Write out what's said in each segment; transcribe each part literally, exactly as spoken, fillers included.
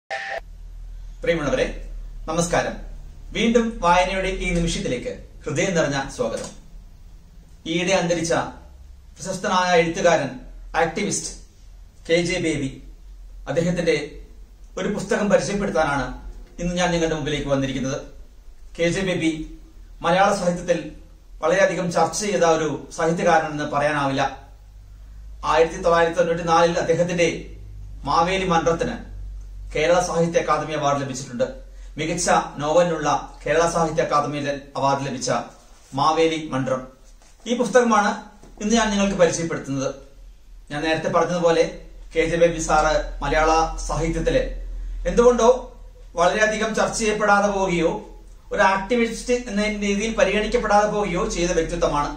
പ്രിയമുള്ളവരെ, നമസ്കാരം. വീണ്ടും വായനയുടെ ഈ നിമിഷത്തിലേക്ക് ഹൃദയം നിറഞ്ഞ സ്വാഗതം. ഈയിടെ അന്തരിച്ച പ്രശസ്തനായ എഴുത്തുകാരൻ, ആക്ടിവിസ്റ്റ് കെ ജെ ബേബി, അദ്ദേഹത്തിന്റെ ഒരു പുസ്തകം പരിചയപ്പെടുത്താനാണ് ഇന്ന് ഞാൻ നിങ്ങളുടെ മുമ്പിലേക്ക് വന്നിരിക്കുന്നത്. കെ ജെ ബേബി മലയാള സാഹിത്യത്തിൽ വളരെയധികം ചർച്ച ചെയ്ത ഒരു സാഹിത്യകാരനെന്ന് പറയാനാവില്ല. ആയിരത്തി തൊള്ളായിരത്തി തൊണ്ണൂറ്റി നാലിൽ അദ്ദേഹത്തിന്റെ മാവേലി മന്ത്രത്തിന് കേരള സാഹിത്യ അക്കാദമി അവാർഡ് ലഭിച്ചിട്ടുണ്ട്. മികച്ച നോവലിനുള്ള കേരള സാഹിത്യ അക്കാദമി അവാർഡ് ലഭിച്ച മാവേലി മന്ത്രം. ഈ പുസ്തകമാണ് ഇന്ന് ഞാൻ നിങ്ങൾക്ക് പരിചയപ്പെടുത്തുന്നത്. ഞാൻ നേരത്തെ പറഞ്ഞതുപോലെ കെ ജെ ബേബി സാറ് മലയാള സാഹിത്യത്തില് എന്തുകൊണ്ടോ വളരെയധികം ചർച്ച ചെയ്യപ്പെടാതെ പോവുകയോ ഒരു ആക്ടിവിസ്റ്റ് എന്ന രീതിയിൽ പരിഗണിക്കപ്പെടാതെ പോവുകയോ ചെയ്ത വ്യക്തിത്വമാണ്.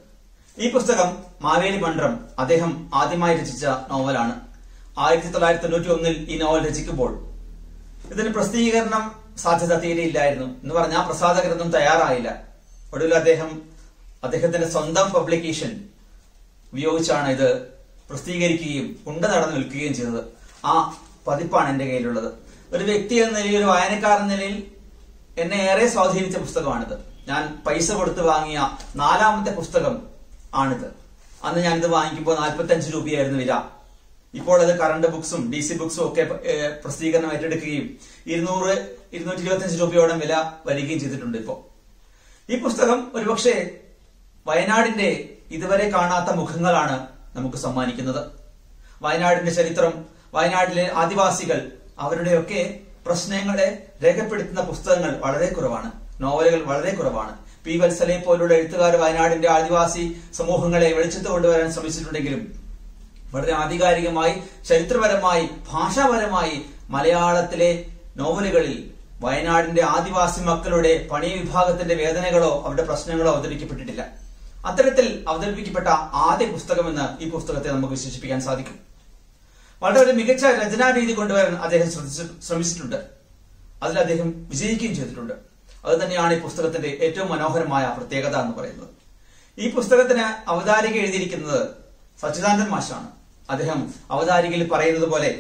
ഈ പുസ്തകം മാവേലി മന്ത്രം അദ്ദേഹം ആദ്യമായി രചിച്ച നോവലാണ്. ആയിരത്തി തൊള്ളായിരത്തി തൊണ്ണൂറ്റി ഒന്നിൽ ഈ നോവൽ രചിക്കുമ്പോൾ ഇതിന് പ്രസിദ്ധീകരണം സാധ്യത തീരെയില്ലായിരുന്നു എന്ന് പറഞ്ഞാൽ പ്രസാധകരൊന്നും തയ്യാറായില്ല. ഒടുവിൽ അദ്ദേഹം അദ്ദേഹത്തിന്റെ സ്വന്തം പബ്ലിക്കേഷൻ ഉപയോഗിച്ചാണ് ഇത് പ്രസിദ്ധീകരിക്കുകയും ഉണ്ട നടന്നു നിൽക്കുകയും ചെയ്തത്. ആ പതിപ്പാണ് എന്റെ കയ്യിലുള്ളത്. ഒരു വ്യക്തി എന്ന നിലയിൽ, ഒരു വായനക്കാരൻ എന്ന നിലയിൽ എന്നെ ഏറെ സ്വാധീനിച്ച പുസ്തകമാണിത്. ഞാൻ പൈസ കൊടുത്ത് വാങ്ങിയ നാലാമത്തെ പുസ്തകം ആണിത്. അന്ന് ഞാനിത് വാങ്ങിക്കുമ്പോൾ നാൽപ്പത്തി അഞ്ച് രൂപയായിരുന്നു വില. ഇപ്പോൾ അത് കറണ്ട് ബുക്സും ഡി സി ബുക്സും ഒക്കെ പ്രസിദ്ധീകരണം ഏറ്റെടുക്കുകയും ഇരുന്നൂറ് ഇരുന്നൂറ്റി ഇരുപത്തി അഞ്ച് രൂപയോളം വില വരികയും ചെയ്തിട്ടുണ്ട്. ഇപ്പോ ഈ പുസ്തകം ഒരുപക്ഷെ വയനാടിന്റെ ഇതുവരെ കാണാത്ത മുഖങ്ങളാണ് നമുക്ക് സമ്മാനിക്കുന്നത്. വയനാടിന്റെ ചരിത്രം, വയനാട്ടിലെ ആദിവാസികൾ, അവരുടെയൊക്കെ പ്രശ്നങ്ങളെ രേഖപ്പെടുത്തുന്ന പുസ്തകങ്ങൾ വളരെ കുറവാണ്, നോവലുകൾ വളരെ കുറവാണ്. പി വത്സലെ പോലുള്ള എഴുത്തുകാർ വയനാടിന്റെ ആദിവാസി സമൂഹങ്ങളെ വെളിച്ചത്ത് കൊണ്ടുവരാൻ ശ്രമിച്ചിട്ടുണ്ടെങ്കിലും വളരെ ആധികാരികമായി, ചരിത്രപരമായി, ഭാഷാപരമായി മലയാളത്തിലെ നോവലുകളിൽ വയനാടിന്റെ ആദിവാസി മക്കളുടെ പണി വിഭാഗത്തിന്റെ വേദനകളോ അവരുടെ പ്രശ്നങ്ങളോ അവതരിപ്പിക്കപ്പെട്ടിട്ടില്ല. അത്തരത്തിൽ അവതരിപ്പിക്കപ്പെട്ട ആദ്യ പുസ്തകമെന്ന് ഈ പുസ്തകത്തെ നമുക്ക് വിശേഷിപ്പിക്കാൻ സാധിക്കും. വളരെ ഒരു മികച്ച രചനാരീതി കൊണ്ടുവരാൻ അദ്ദേഹം ശ്രമിച്ചിട്ടുണ്ട്. അതിൽ അദ്ദേഹം വിജയിക്കുകയും ചെയ്തിട്ടുണ്ട്. അത് തന്നെയാണ് ഈ പുസ്തകത്തിന്റെ ഏറ്റവും മനോഹരമായ പ്രത്യേകത എന്ന് പറയുന്നത്. ഈ പുസ്തകത്തിന് അവതാരിക എഴുതിയിരിക്കുന്നത് സച്ചിദാനന്ദൻ മാഷാണ്. അദ്ദേഹം അവതാരികയിൽ പറയുന്നത് പോലെ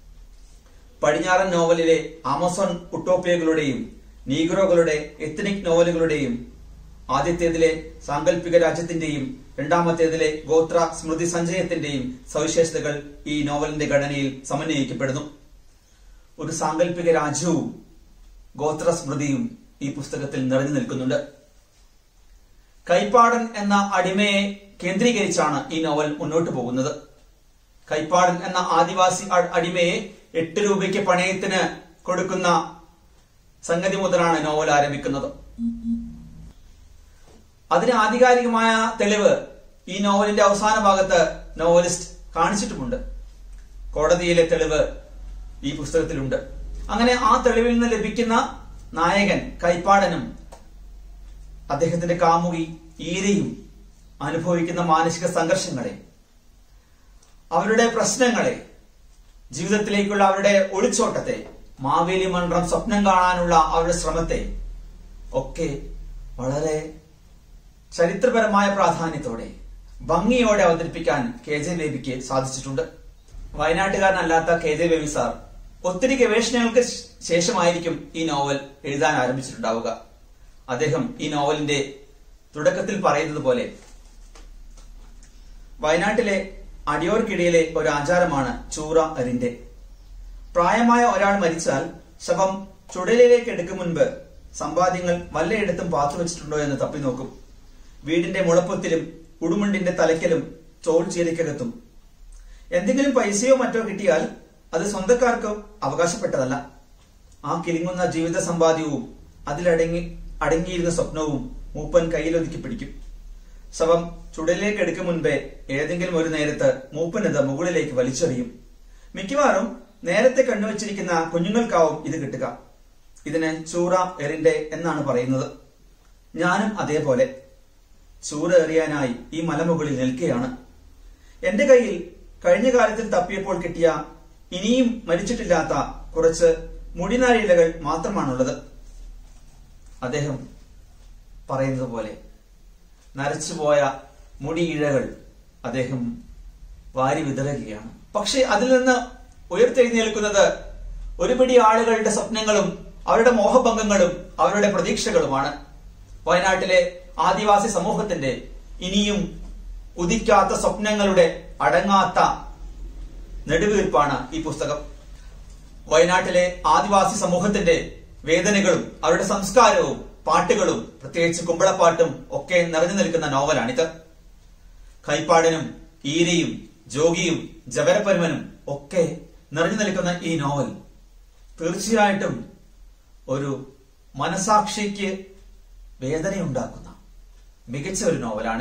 പടിഞ്ഞാറൻ നോവലിലെ ആമസോൺ ഉട്ടോപ്പിയകളുടെയും നീഗ്രോകളുടെ എത്നിക് നോവലുകളുടെയും ആദ്യത്തേതിലെ സാങ്കല്പിക രാജ്യത്തിന്റെയും രണ്ടാമത്തേതിലെ ഗോത്ര സ്മൃതി സഞ്ചയത്തിന്റെയും സവിശേഷതകൾ ഈ നോവലിന്റെ ഘടനയിൽ സമന്വയിക്കപ്പെടുന്നു. ഒരു സാങ്കല്പിക രാജ്യവും ഗോത്ര സ്മൃതിയും ഈ പുസ്തകത്തിൽ നിറഞ്ഞു നിൽക്കുന്നുണ്ട്. കൈപ്പാടൻ എന്ന അടിമയെ കേന്ദ്രീകരിച്ചാണ് ഈ നോവൽ മുന്നോട്ട് പോകുന്നത്. കൈപ്പാടൻ എന്ന ആദിവാസി അടിമയെ എട്ട് രൂപയ്ക്ക് പണയത്തിന് കൊടുക്കുന്ന സംഗതി മുതലാണ് നോവൽ ആരംഭിക്കുന്നത്. അതിന് ആധികാരികമായ തെളിവ് ഈ നോവലിന്റെ അവസാന ഭാഗത്ത് നോവലിസ്റ്റ് കാണിച്ചിട്ടുമുണ്ട്. കോടതിയിലെ തെളിവ് ഈ പുസ്തകത്തിലുണ്ട്. അങ്ങനെ ആ തെളിവിൽ നിന്ന് ലഭിക്കുന്ന നായകൻ കൈപ്പാടനും അദ്ദേഹത്തിന്റെ കാമുകി ഈരയും അനുഭവിക്കുന്ന മാനസിക സംഘർഷങ്ങളെ, അവരുടെ പ്രശ്നങ്ങളെ, ജീവിതത്തിലേക്കുള്ള അവരുടെ ഒളിച്ചോട്ടത്തെ, മാവേലി മന്ത്രം സ്വപ്നം കാണാനുള്ള അവരുടെ ശ്രമത്തെ ഒക്കെ വളരെ ചരിത്രപരമായ പ്രാധാന്യത്തോടെ ഭംഗിയോടെ അവതരിപ്പിക്കാൻ കെ ജെ ബേബിക്ക് സാധിച്ചിട്ടുണ്ട്. വയനാട്ടുകാരനല്ലാത്ത കെ ജെ ബേബി സാർ ഒത്തിരി ഗവേഷണങ്ങൾക്ക് ശേഷമായിരിക്കും ഈ നോവൽ എഴുതാൻ ആരംഭിച്ചിട്ടുണ്ടാവുക. അദ്ദേഹം ഈ നോവലിന്റെ തുടക്കത്തിൽ പറയുന്നത് പോലെ വയനാട്ടിലെ അടിയോർക്കിടയിലെ ഒരു ആചാരമാണ് ചൂറ അരിന്റെ. പ്രായമായ ഒരാൾ മരിച്ചാൽ ശവം ചുടലിലേക്ക് എടുക്കും മുൻപ് സമ്പാദ്യങ്ങൾ വല്ലയിടത്തും പാത്തുവെച്ചിട്ടുണ്ടോ എന്ന് തപ്പി നോക്കും. വീടിന്റെ മുളപ്പൊത്തിലും ഉടുമുണ്ടിന്റെ തലയ്ക്കലും ചോൾ ചീരക്കകത്തും എന്തെങ്കിലും പൈസയോ മറ്റോ കിട്ടിയാൽ അത് സ്വന്തക്കാർക്ക് അവകാശപ്പെട്ടതല്ല. ആ കിലുങ്ങുന്ന ജീവിത സമ്പാദ്യവും അതിലടങ്ങി അടങ്ങിയിരുന്ന സ്വപ്നവും മൂപ്പൻ കയ്യിലൊതുക്കി പിടിക്കും. ശവം ചുടലിലേക്ക് എടുക്കും മുൻപേ ഏതെങ്കിലും ഒരു നേരത്ത് മൂപ്പനത് മുകളിലേക്ക് വലിച്ചെറിയും. മിക്കവാറും നേരത്തെ കണ്ണുവച്ചിരിക്കുന്ന കുഞ്ഞുങ്ങൾക്കാവും ഇത് കിട്ടുക. ഇതിന് ചൂറ എറിന്റെ എന്നാണ് പറയുന്നത്. ഞാനും അതേപോലെ ചൂറ എറിയാനായി ഈ മലമുകളിൽ നിൽക്കുകയാണ്. എന്റെ കയ്യിൽ കഴിഞ്ഞ കാലത്തിൽ തപ്പിയപ്പോൾ കിട്ടിയ ഇനിയും മരിച്ചിട്ടില്ലാത്ത കുറച്ച് മുടിനാരിയിലകൾ മാത്രമാണുള്ളത്. അദ്ദേഹം പറയുന്നത് പോലെ നരച്ചുപോയ മുടിയിഴകൾ അദ്ദേഹം വാരി വിതറുകയാണ്. പക്ഷെ അതിൽ നിന്ന് ഉയർത്തെഴുന്നേൽക്കുന്നത് ഒരുപിടി ആളുകളുടെ സ്വപ്നങ്ങളും അവരുടെ മോഹഭംഗങ്ങളും അവരുടെ പ്രതീക്ഷകളുമാണ്. വയനാട്ടിലെ ആദിവാസി സമൂഹത്തിന്റെ ഇനിയും ഉദിക്കാത്ത സ്വപ്നങ്ങളുടെ അടങ്ങാത്ത നെടുവീർപ്പാണ് ഈ പുസ്തകം. വയനാട്ടിലെ ആദിവാസി സമൂഹത്തിന്റെ വേദനകളും അവരുടെ സംസ്കാരവും പാട്ടുകളും പ്രത്യേകിച്ച് കുമ്പളപ്പാട്ടും ഒക്കെ നിറഞ്ഞു നിൽക്കുന്ന നോവലാണിത്. കൈപ്പാടനും ഈരയും ജോഗിയും ജവരപ്പരുമനും ഒക്കെ നിറഞ്ഞു നിൽക്കുന്ന ഈ നോവൽ തീർച്ചയായിട്ടും ഒരു മനസാക്ഷിക്ക് വേദനയുണ്ടാക്കുന്ന മികച്ച ഒരു നോവലാണ്.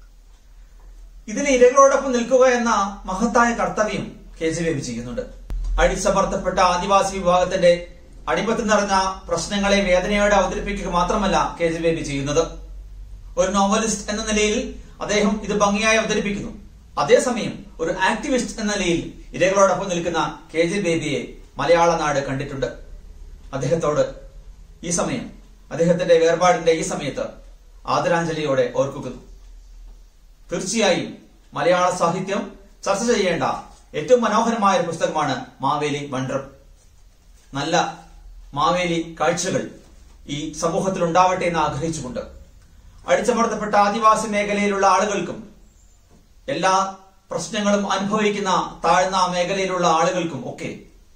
ഇതിലെ ഇരകളോടൊപ്പം നിൽക്കുക എന്ന മഹത്തായ കർത്തവ്യം കെ ജെ ബേബി ചെയ്യുന്നുണ്ട്. അടിച്ചമർത്തപ്പെട്ട ആദിവാസി വിഭാഗത്തിന്റെ അടിമത്ത് നിറഞ്ഞ പ്രശ്നങ്ങളെ വേദനയോടെ അവതരിപ്പിക്കുക മാത്രമല്ല കെ ജെ ബേബി ചെയ്യുന്നത്. ഒരു നോവലിസ്റ്റ് എന്ന നിലയിൽ അദ്ദേഹം ഇത് ഭംഗിയായി അവതരിപ്പിക്കുന്നു. അതേസമയം ഒരു ആക്ടിവിസ്റ്റ് എന്ന നിലയിൽ ഇരകളോടൊപ്പം നിൽക്കുന്ന കെ ജെ ബേബിയെ മലയാള നാട് കണ്ടിട്ടുണ്ട്. അദ്ദേഹത്തോട് ഈ സമയം, അദ്ദേഹത്തിന്റെ വേർപാടിന്റെ ഈ സമയത്ത് ആദരാഞ്ജലിയോടെ ഓർക്കുന്നു. തീർച്ചയായും മലയാള സാഹിത്യം ചർച്ച ചെയ്യേണ്ട ഏറ്റവും മനോഹരമായ ഒരു പുസ്തകമാണ് മാവേലി മൺട്രം. നല്ല മാവേലി കാഴ്ചകൾ ഈ സമൂഹത്തിൽ ഉണ്ടാവട്ടെ എന്ന് ആഗ്രഹിച്ചുകൊണ്ട് അടിച്ചമർത്തപ്പെട്ട ആദിവാസി മേഖലയിലുള്ള ആളുകൾക്കും എല്ലാ പ്രശ്നങ്ങളും അനുഭവിക്കുന്ന താഴ്ന്ന മേഖലയിലുള്ള ആളുകൾക്കും ഒക്കെ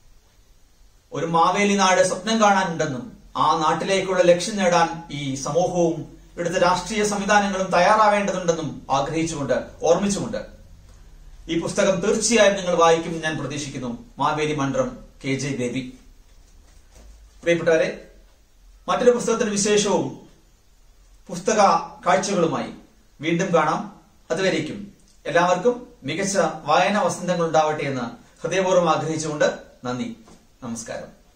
ഒരു മാവേലി നാട് സ്വപ്നം കാണാനുണ്ടെന്നും ആ നാട്ടിലേക്കുള്ള ലക്ഷ്യം നേടാൻ ഈ സമൂഹവും ഇവിടുത്തെ രാഷ്ട്രീയ സംവിധാനങ്ങളും തയ്യാറാവേണ്ടതുണ്ടെന്നും ആഗ്രഹിച്ചുകൊണ്ട് ഓർമ്മിച്ചുകൊണ്ട് ഈ പുസ്തകം തീർച്ചയായും നിങ്ങൾ വായിക്കും ഞാൻ പ്രതീക്ഷിക്കുന്നു. Maveli Mantram, K J Baby. പ്രിയപ്പെട്ടവരെ, മറ്റൊരു പുസ്തകത്തിന്റെ വിശേഷവും പുസ്തക കാഴ്ചകളുമായി വീണ്ടും കാണാം. അതുവരേക്കും എല്ലാവർക്കും മികച്ച വായനാ വസന്തങ്ങൾ ഉണ്ടാവട്ടെ എന്ന് ഹൃദയപൂർവ്വം ആഗ്രഹിച്ചുകൊണ്ട് നന്ദി, നമസ്കാരം.